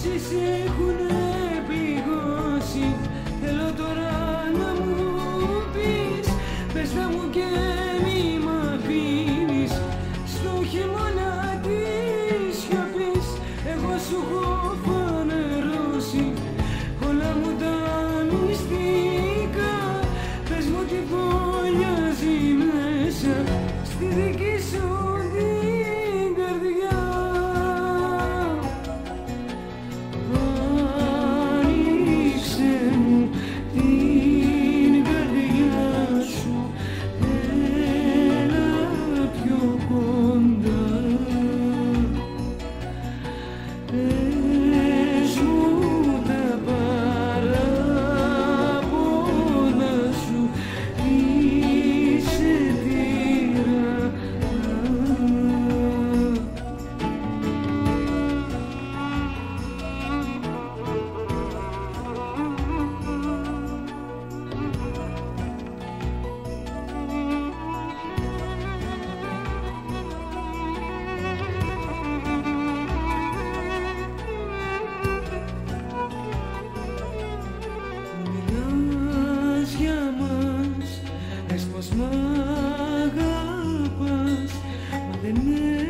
σε έχουνε πληγώσει. Θέλω τώρα να μου πεις, πες τα μου και μη μ' αφήνεις. Στο χειμώνα της σιωπής εγώ σου έχω φανερώσει όλα μου τα μυστικά. Πες μου τι φωλιάζει μέσα στη δική σου την καρδιά. Άνοιξε μου την καρδιά σου, έλα πιο κοντά. Πες μου τα παράπονα σου, είσαι τυραννά. Μιλάς για μας, λες πως μ' αγαπάς, μα δεν